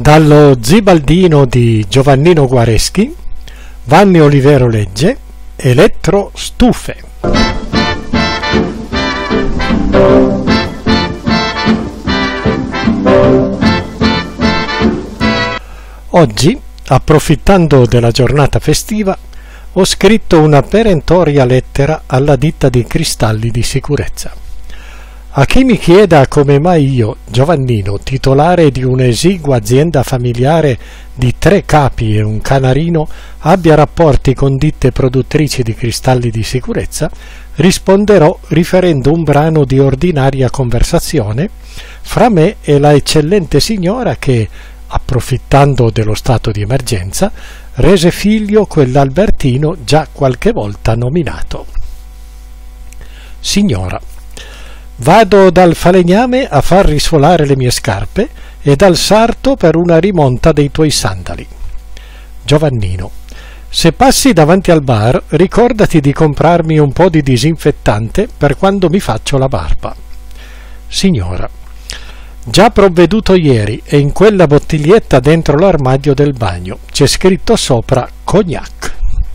Dallo Zibaldino di Giovannino Guareschi, Vanni Olivero legge Elettrostufe. Oggi, approfittando della giornata festiva, ho scritto una perentoria lettera alla ditta di cristalli di sicurezza. A chi mi chieda come mai io, Giovannino, titolare di un'esigua azienda familiare di 3 capi e un canarino, abbia rapporti con ditte produttrici di cristalli di sicurezza, risponderò riferendo un brano di ordinaria conversazione fra me e la eccellente signora che, approfittando dello stato di emergenza, rese figlio quell'Albertino già qualche volta nominato. Signora, vado dal falegname a far risuolare le mie scarpe e dal sarto per una rimonta dei tuoi sandali. Giovannino, se passi davanti al bar, ricordati di comprarmi un po' di disinfettante per quando mi faccio la barba. Signora, già provveduto ieri e in quella bottiglietta dentro l'armadio del bagno c'è scritto sopra Cognac.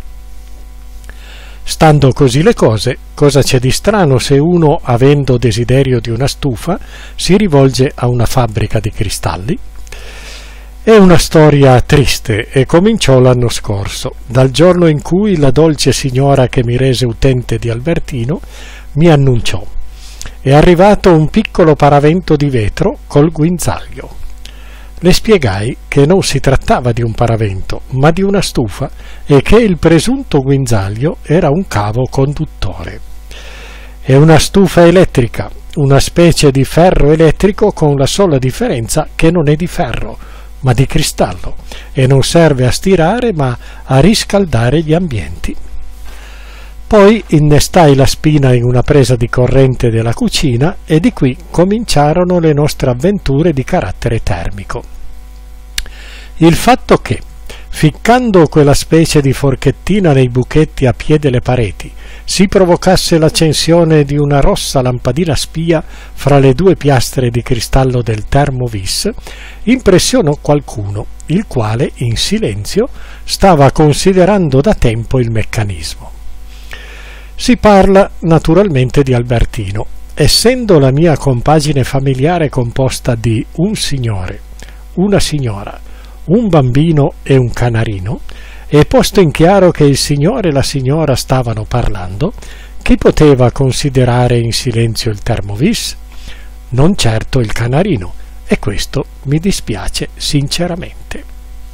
Stando così le cose, cosa c'è di strano se uno, avendo desiderio di una stufa, si rivolge a una fabbrica di cristalli? È una storia triste e cominciò l'anno scorso, dal giorno in cui la dolce signora che mi rese utente di Albertino mi annunciò: è arrivato un piccolo paravento di vetro col guinzaglio. Le spiegai che non si trattava di un paravento, ma di una stufa e che il presunto guinzaglio era un cavo conduttore. È una stufa elettrica, una specie di ferro elettrico con la sola differenza che non è di ferro, ma di cristallo, e non serve a stirare ma a riscaldare gli ambienti. Poi innestai la spina in una presa di corrente della cucina e di qui cominciarono le nostre avventure di carattere termico. Il fatto che, ficcando quella specie di forchettina nei buchetti a piede le pareti, si provocasse l'accensione di una rossa lampadina spia fra le 2 piastre di cristallo del termovis, impressionò qualcuno, il quale, in silenzio, stava considerando da tempo il meccanismo. Si parla naturalmente di Albertino, essendo la mia compagine familiare composta di un signore, una signora, un bambino e un canarino, e posto in chiaro che il signore e la signora stavano parlando, chi poteva considerare in silenzio il termovis? Non certo il canarino, e questo mi dispiace sinceramente.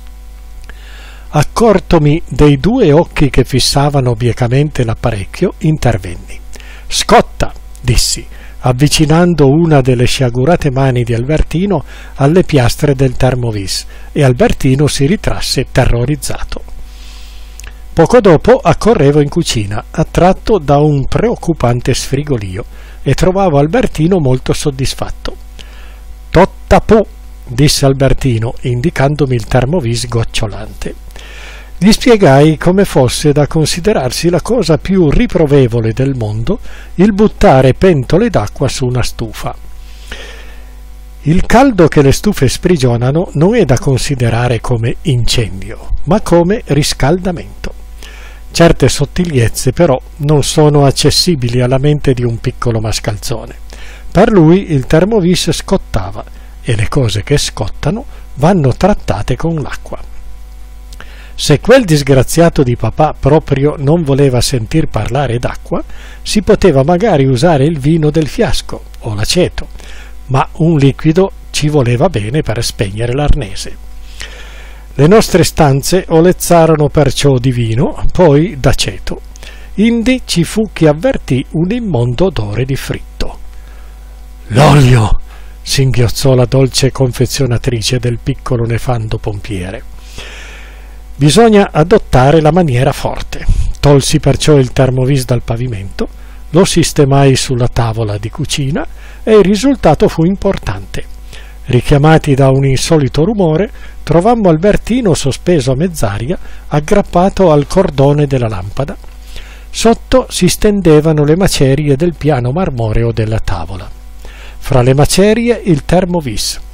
Accortomi dei 2 occhi che fissavano biecamente l'apparecchio, intervenni. «Scotta!» dissi, avvicinando una delle sciagurate mani di Albertino alle piastre del termovis, e Albertino si ritrasse terrorizzato. Poco dopo accorrevo in cucina, attratto da un preoccupante sfrigolio, e trovavo Albertino molto soddisfatto. «Tottapù!» disse Albertino, indicandomi il termovis gocciolante. Gli spiegai come fosse da considerarsi la cosa più riprovevole del mondo il buttare pentole d'acqua su una stufa. Il caldo che le stufe sprigionano non è da considerare come incendio, ma come riscaldamento. Certe sottigliezze però non sono accessibili alla mente di un piccolo mascalzone. Per lui il termovis scottava, e le cose che scottano vanno trattate con l'acqua. Se quel disgraziato di papà proprio non voleva sentir parlare d'acqua, si poteva magari usare il vino del fiasco o l'aceto, ma un liquido ci voleva bene per spegnere l'arnese. Le nostre stanze olezzarono perciò di vino, poi d'aceto. Indi ci fu chi avvertì un immondo odore di fritto. «L'olio!» singhiozzò la dolce confezionatrice del piccolo nefando pompiere. Bisogna adottare la maniera forte. Tolsi perciò il termovis dal pavimento, lo sistemai sulla tavola di cucina e il risultato fu importante. Richiamati da un insolito rumore, trovammo Albertino sospeso a mezz'aria, aggrappato al cordone della lampada. Sotto si stendevano le macerie del piano marmoreo della tavola. Fra le macerie il termovis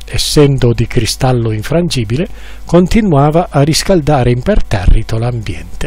essendo di cristallo infrangibile, continuava a riscaldare imperterrito l'ambiente.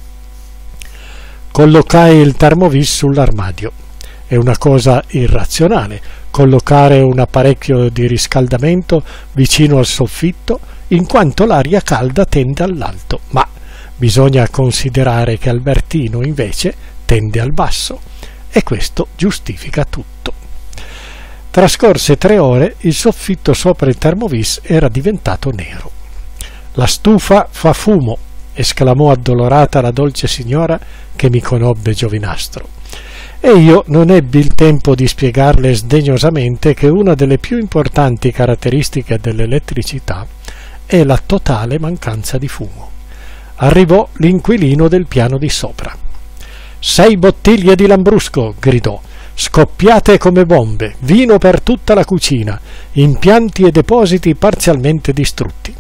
Collocai il termovis sull'armadio. È una cosa irrazionale collocare un apparecchio di riscaldamento vicino al soffitto, in quanto l'aria calda tende all'alto, ma bisogna considerare che Albertino invece tende al basso, e questo giustifica tutto. Trascorse 3 ore, il soffitto sopra il termovis era diventato nero. «La stufa fa fumo», esclamò addolorata la dolce signora che mi conobbe giovinastro. E io non ebbi il tempo di spiegarle sdegnosamente che una delle più importanti caratteristiche dell'elettricità è la totale mancanza di fumo. Arrivò l'inquilino del piano di sopra. 6 bottiglie di Lambrusco, gridò, scoppiate come bombe, vino per tutta la cucina, impianti e depositi parzialmente distrutti.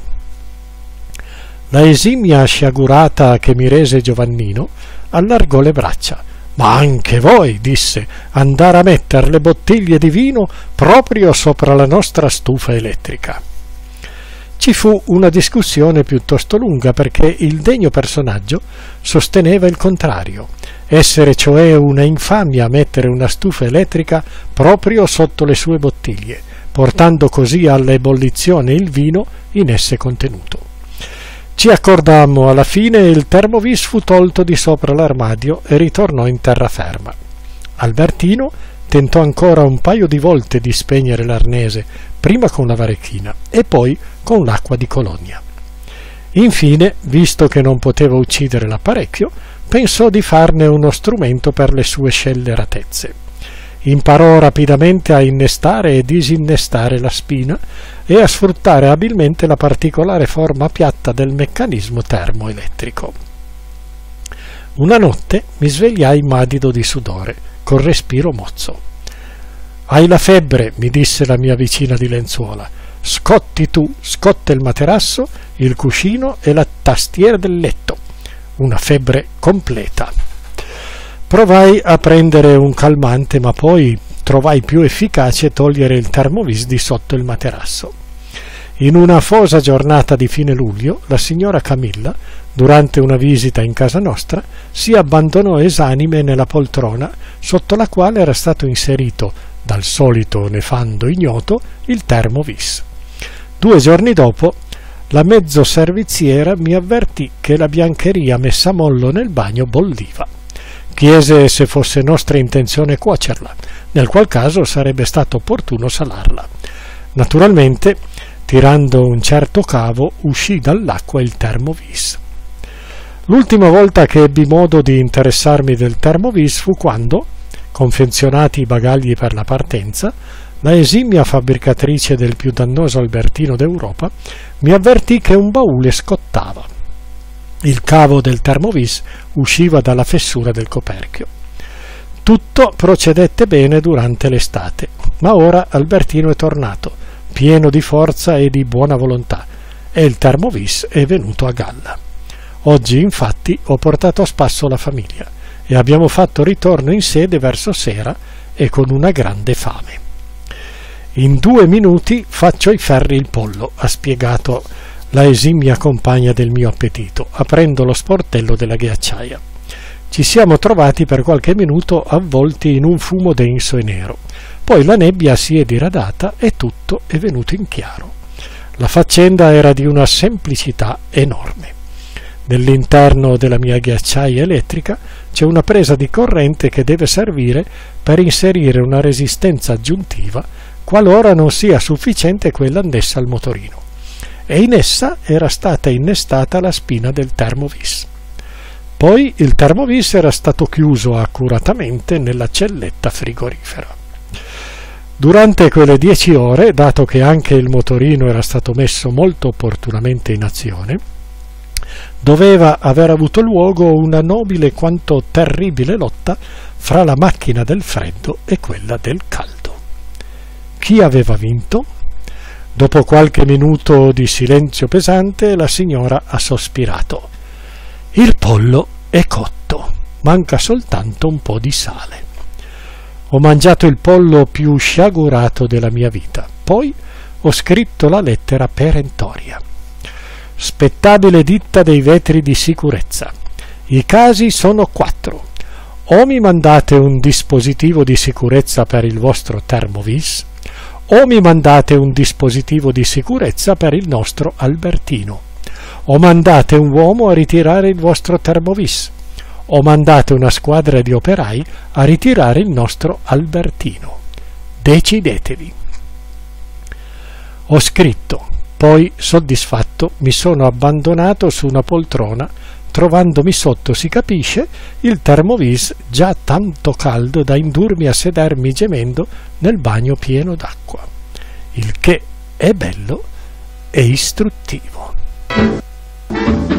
La esimia sciagurata che mi rese Giovannino allargò le braccia. «Ma anche voi», disse, «andare a mettere le bottiglie di vino proprio sopra la nostra stufa elettrica». Ci fu una discussione piuttosto lunga perché il degno personaggio sosteneva il contrario, essere cioè una infamia mettere una stufa elettrica proprio sotto le sue bottiglie, portando così all'ebollizione il vino in esse contenuto. Ci accordammo alla fine e il termovis fu tolto di sopra l'armadio e ritornò in terraferma. Albertino tentò ancora un paio di volte di spegnere l'arnese, prima con la varechina e poi con l'acqua di colonia. Infine, visto che non poteva uccidere l'apparecchio, pensò di farne uno strumento per le sue scelleratezze. Imparò rapidamente a innestare e disinnestare la spina e a sfruttare abilmente la particolare forma piatta del meccanismo termoelettrico. Una notte mi svegliai madido di sudore, col respiro mozzo. «Hai la febbre», mi disse la mia vicina di lenzuola. «Scotti tu, scotta il materasso, il cuscino e la tastiera del letto. Una febbre completa». Provai a prendere un calmante, ma poi trovai più efficace togliere il termovis di sotto il materasso. In una afosa giornata di fine luglio, la signora Camilla, durante una visita in casa nostra, si abbandonò esanime nella poltrona sotto la quale era stato inserito, dal solito nefando ignoto, il termovis. 2 giorni dopo, la mezzoserviziera mi avvertì che la biancheria messa a mollo nel bagno bolliva. Chiese se fosse nostra intenzione cuocerla, nel qual caso sarebbe stato opportuno salarla. Naturalmente, tirando un certo cavo, uscì dall'acqua il termovis. L'ultima volta che ebbi modo di interessarmi del termovis fu quando, confezionati i bagagli per la partenza, la esimia fabbricatrice del più dannoso Albertino d'Europa mi avvertì che un baule scottava. Il cavo del termovis usciva dalla fessura del coperchio. Tutto procedette bene durante l'estate, ma ora Albertino è tornato, pieno di forza e di buona volontà, e il termovis è venuto a galla. Oggi, infatti, ho portato a spasso la famiglia e abbiamo fatto ritorno in sede verso sera e con una grande fame. «In 2 minuti faccio i ferri il pollo», ha spiegato la esimia compagna del mio appetito, aprendo lo sportello della ghiacciaia. Ci siamo trovati per qualche minuto avvolti in un fumo denso e nero. Poi la nebbia si è diradata e tutto è venuto in chiaro. La faccenda era di una semplicità enorme. Nell'interno della mia ghiacciaia elettrica c'è una presa di corrente che deve servire per inserire una resistenza aggiuntiva qualora non sia sufficiente quella annessa al motorino. E in essa era stata innestata la spina del termovis. Poi il termovis era stato chiuso accuratamente nella celletta frigorifera. Durante quelle 10 ore, dato che anche il motorino era stato messo molto opportunamente in azione, doveva aver avuto luogo una nobile quanto terribile lotta fra la macchina del freddo e quella del caldo. Chi aveva vinto? Dopo qualche minuto di silenzio pesante, la signora ha sospirato. «Il pollo è cotto, manca soltanto un po' di sale». Ho mangiato il pollo più sciagurato della mia vita. Poi ho scritto la lettera perentoria. Spettabile ditta dei vetri di sicurezza. I casi sono 4. O mi mandate un dispositivo di sicurezza per il vostro termovis, o mi mandate un dispositivo di sicurezza per il nostro Albertino, o mandate un uomo a ritirare il vostro termovis, o mandate una squadra di operai a ritirare il nostro Albertino. Decidetevi. Ho scritto, poi soddisfatto mi sono abbandonato su una poltrona, trovandomi sotto, si capisce, il termovis già tanto caldo da indurmi a sedermi gemendo nel bagno pieno d'acqua, il che è bello e istruttivo.